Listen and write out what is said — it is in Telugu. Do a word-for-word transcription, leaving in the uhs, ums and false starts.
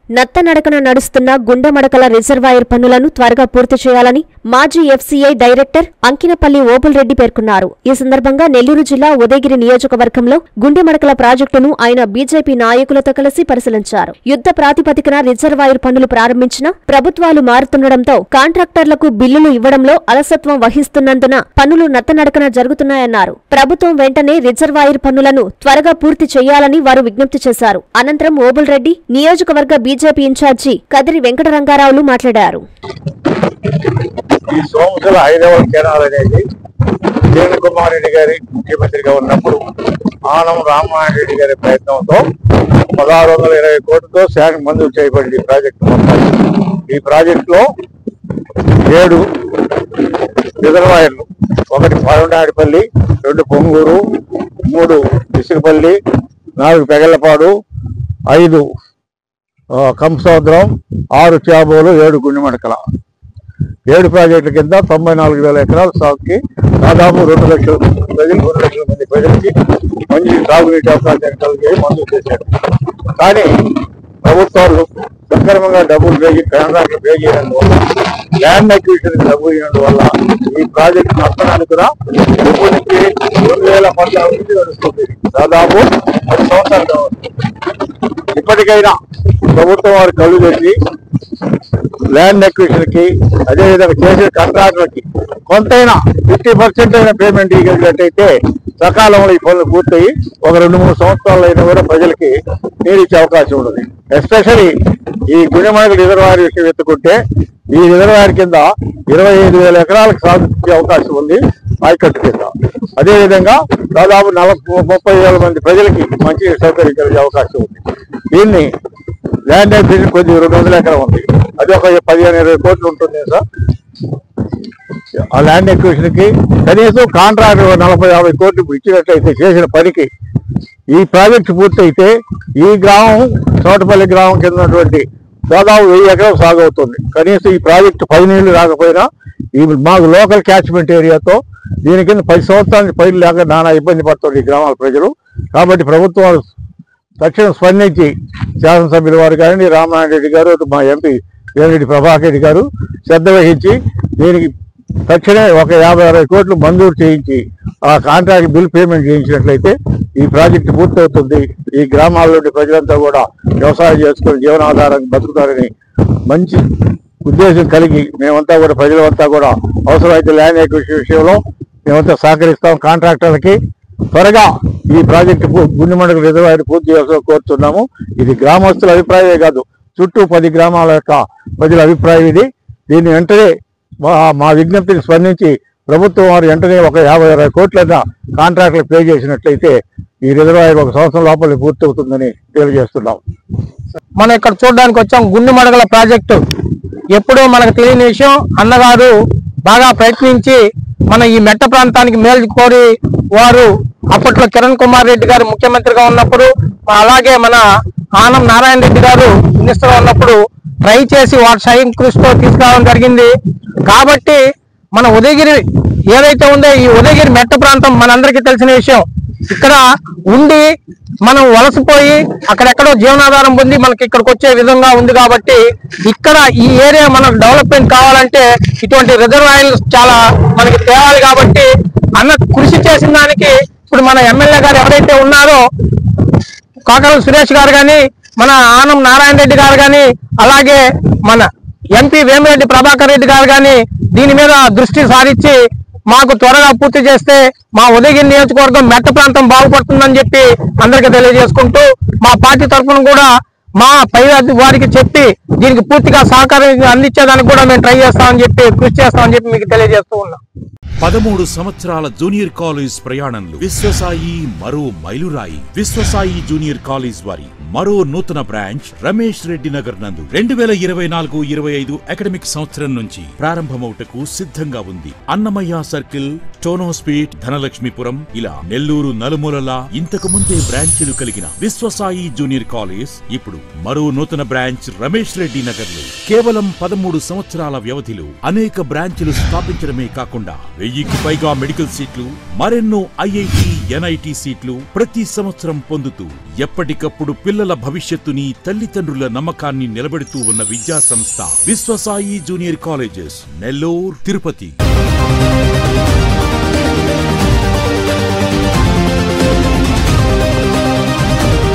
నత్తనడకన నడుస్తున్న గుండెమడకల రిజర్వాయర్ పనులను త్వరగా పూర్తి చేయాలని మాజీ ఎఫ్సీఐ డైరెక్టర్ అంకినపల్లి ఓబుల్ రెడ్డి పేర్కొన్నారు. ఈ సందర్భంగా నెల్లూరు జిల్లా ఉదయగిరి నియోజకవర్గంలో గుండెమడకల ప్రాజెక్టును ఆయన బీజేపీ నాయకులతో కలిసి పరిశీలించారు. యుద్ధ ప్రాతిపదికన రిజర్వాయర్ పనులు ప్రారంభించిన ప్రభుత్వాలు మారుతుండటంతో కాంట్రాక్టర్లకు బిల్లులు ఇవ్వడంలో అలసత్వం వహిస్తున్నందున పనులు నత్తనడకన జరుగుతున్నాయన్నారు. ప్రభుత్వం వెంటనే రిజర్వాయర్ పనులను త్వరగా పూర్తి చేయాలని వారు విజ్ఞప్తి చేశారు. అనంతరం ఓబుల్ రెడ్డి నియోజకవర్గ బీజేపీ ఇన్ఛార్జి కదిరి వెంకటరంగారావులు మాట్లాడారు. ఈ సోమశిల హైదరాబాద్ కెనాల్ అనేది కిరణ్ కుమార్ రెడ్డి గారి ముఖ్యమంత్రిగా ఉన్నప్పుడు ఆనం రామనారాయణ రెడ్డి గారి ప్రయత్నంతో పదహారు వందల ఇరవై కోట్లతో శాంక్షన్ మంజూరు చేయబడింది. ఈ ప్రాజెక్టు మొత్తం ఈ ప్రాజెక్ట్ లో ఏడు రిజర్వాయర్లు, ఒకటి పరవనాడిపల్లి, రెండు పొంగూరు, మూడు ఇసుకపల్లి, నాలుగు పెగళ్లపాడు, ఐదు కంసముద్రం, ఆరు చాబోలు, ఏడు గుండెమడకల. ఏడు ప్రాజెక్టుల కింద తొంభై నాలుగు వేల ఎకరాల సాగుకి దాదాపు రెండు లక్షల ప్రజలు రెండు లక్షల మంది ప్రజలకి మంచి తాగునీటి అవకాశాన్ని కలిగి మంజూరు చేశారు. కానీ ప్రభుత్వాలు సక్రమంగా డబ్బులు పేగి కాంట్రాక్టులు పే చేయనందువల్ల, ల్యాండ్ అక్విజిషన్ డబ్బు ఇవ్వడందువల్ల ఈ ప్రాజెక్టు నష్టడానికి కూడా ఎప్పటి నుంచి రెండు వేల పద్నాలుగు నుంచి నడుస్తుంది. దాదాపు పది సంవత్సరాలు కావచ్చు. ఇప్పటికైనా ప్రభుత్వం వారు కళ్ళు తెచ్చి ల్యాండ్ అక్విజిషన్ కి, అదేవిధంగా చేసే కాంట్రాక్టర్లకి కొంతైనా ఫిఫ్టీ పర్సెంట్ అయినా పేమెంట్ ఇవ్వగలిగినట్టయితే సకాలంలో ఈ పనులు పూర్తయి ఒక రెండు మూడు సంవత్సరాలు అయినా కూడా ప్రజలకి నీరు ఇచ్చే అవకాశం ఉంటుంది. ఎస్పెషలీ ఈ గుండెమడకల రిజర్వాయర్ విషయం ఎత్తుకుంటే ఈ రిజర్వాయర్ కింద ఇరవై ఐదు వేల ఎకరాలకు సాగుచ్చే అవకాశం ఉంది ఆయకట్టు కింద. అదేవిధంగా దాదాపు నలభై ముప్పై వేల మంది ప్రజలకి మంచి సౌకర్యం కలిగే అవకాశం ఉంది. దీన్ని ల్యాండ్ అక్విజిషన్ కొద్ది రెండు వందల ఎకరం ఉంది, అది ఒక పదిహేను ఇరవై కోట్లు ఉంటుంది సార్. ఆ ల్యాండ్ అక్విజిషన్ కి కనీసం కాంట్రాక్ట్ నలభై యాభై కోట్లు ఇచ్చినట్లయితే చేసిన పనికి ఈ ప్రాజెక్టు పూర్తయితే ఈ గ్రామం చోటపల్లి గ్రామం కింద ఉన్నటువంటి దాదాపు వెయ్యి ఎకరం సాగు అవుతుంది. కనీసం ఈ ప్రాజెక్టు పది నీళ్లు రాకపోయినా ఈ మాకు లోకల్ క్యాచ్మెంట్ ఏరియాతో దీని కింద పది సంవత్సరానికి పైలు లేక నానా ఇబ్బంది పడుతుంది ఈ గ్రామాల ప్రజలు. కాబట్టి ప్రభుత్వాలు తక్షణం స్పందించి శాసనసభ్యుల వారు కానీ రామనారాయణ రెడ్డి గారు, మా ఎంపీ వేమిరెడ్డి ప్రభాకర్ రెడ్డి గారు శ్రద్ధ వహించి దీనికి తక్షణమే ఒక యాభై అరవై కోట్లు మంజూరు చేయించి ఆ కాంట్రాక్ట్ బిల్ పేమెంట్ చేయించినట్లయితే ఈ ప్రాజెక్టు పూర్తవుతుంది. ఈ గ్రామాల్లోని ప్రజలంతా కూడా వ్యవసాయం చేసుకుని జీవనాధారాన్ని బతుకుతారని మంచి ఉద్దేశం కలిగి మేమంతా కూడా ప్రజలంతా కూడా అవసరమైతే ల్యాండ్ అక్విజిషన్ విషయంలో మేమంతా సహకరిస్తాం. కాంట్రాక్టర్లకి త్వరగా ఈ ప్రాజెక్టు గుండెమడకల రిజర్వాయర్ పూర్తి చేయాల్సి కోరుతున్నాము. ఇది గ్రామస్తుల అభిప్రాయమే కాదు, చుట్టూ పది గ్రామాల యొక్క ప్రజల అభిప్రాయం ఇది. దీన్ని వెంటనే మా విజ్ఞప్తిని స్పందించి ప్రభుత్వం వారు వెంటనే ఒక యాభై అరవై కోట్లైనా కాంట్రాక్టులు పే చేసినట్లయితే ఈ రిజర్వాయర్ ఒక సంవత్సరం లోపల పూర్తవుతుందని తెలియజేస్తున్నాం. మనం ఇక్కడ చూడడానికి వచ్చాం గుండెమడకల ప్రాజెక్టు. ఎప్పుడూ మనకు తెలియని విషయం, అన్నగారు బాగా ప్రయత్నించి మన ఈ మెట్ట ప్రాంతానికి మేలు కోరి వారు అప్పట్లో కిరణ్ కుమార్ రెడ్డి గారు ముఖ్యమంత్రిగా ఉన్నప్పుడు, అలాగే మన ఆనం నారాయణ రెడ్డి గారు మినిస్టర్ ఉన్నప్పుడు ట్రై చేసి వాటి స్వయం కృషితో తీసుకురావడం జరిగింది. కాబట్టి మన ఉదయగిరి ఏదైతే ఉందో ఈ ఉదయగిరి మెట్ట ప్రాంతం మనందరికీ తెలిసిన విషయం. ఇక్కడ ఉండి మనం వలసపోయి అక్కడెక్కడో జీవనాధారం పొంది మనకి ఇక్కడికి వచ్చే విధంగా ఉంది. కాబట్టి ఇక్కడ ఈ ఏరియా మనకు డెవలప్మెంట్ కావాలంటే ఇటువంటి రిజర్వాయర్లు చాలా మనకి తేవాలి. కాబట్టి అన్న కృషి చేసిన దానికి ఇప్పుడు మన ఎమ్మెల్యే గారు ఎవరైతే ఉన్నారో కాకల సురేష్ గారు కానీ, మన ఆనం నారాయణ రెడ్డి గారు కానీ, అలాగే మన ఎంపీ వేమిరెడ్డి ప్రభాకర్ రెడ్డి గారు కానీ దీని మీద దృష్టి సారించి మాకు త్వరగా పూర్తి చేస్తే మా ఉదయగిరి నియోజకవర్గం మెట్ట ప్రాంతం బాగుపడుతుందని చెప్పి అందరికీ తెలియజేసుకుంటూ, మా పార్టీ తరఫున కూడా మా పై వారికి చెప్పి దీనికి పూర్తిగా సహకారం అందించేదానికి కూడా మేము ట్రై చేస్తామని చెప్పి కృషి చేస్తామని చెప్పి మీకు తెలియజేస్తూ ఉన్నాం. పదమూడు సంవత్సరాల జూనియర్ కాలేజ్ ప్రయాణంలో విశ్వసాయి మరో మైలురాయి. విశ్వసాయి జూనియర్ కాలేజ్ వారి మరో నూతన బ్రాంచ్ రమేష్ రెడ్డి నగర్ నందు రెండు వేల ఇరవై నాలుగు ఇరవై ఐదు అకాడమిక్ సంవత్సరం నుంచి ప్రారంభమవుటకు సిద్ధంగా ఉంది. అన్నమయ్య సర్కిల్, టోనోస్పీట్, ధనలక్ష్మీపురం ఇలా నెల్లూరు నలుమూలలా ఇంతకు ముందే బ్రాంచీలు కలిగిన విశ్వసాయి జూనియర్ కాలేజ్ ఇప్పుడు మరో నూతన బ్రాంచ్ రమేష్ రెడ్డి నగర్ లో కేవలం పదమూడు సంవత్సరాల వ్యవధిలో అనేక బ్రాంచీలు స్థాపించడమే కాకుండా వెయ్యికి పైగా మెడికల్ సీట్లు, మరెన్నో ఐఐటి, ఎన్ఐటి సీట్లు ప్రతి సంవత్సరం పొందుతూ ఎప్పటికప్పుడు పిల్లలు పిల్లల భవిష్యత్తుని తల్లిదండ్రుల నమ్మకాన్ని నిలబెడుతూ ఉన్న విద్యా సంస్థ విశ్వసాయి జూనియర్ కాలేజెస్ నెల్లూరు, తిరుపతి.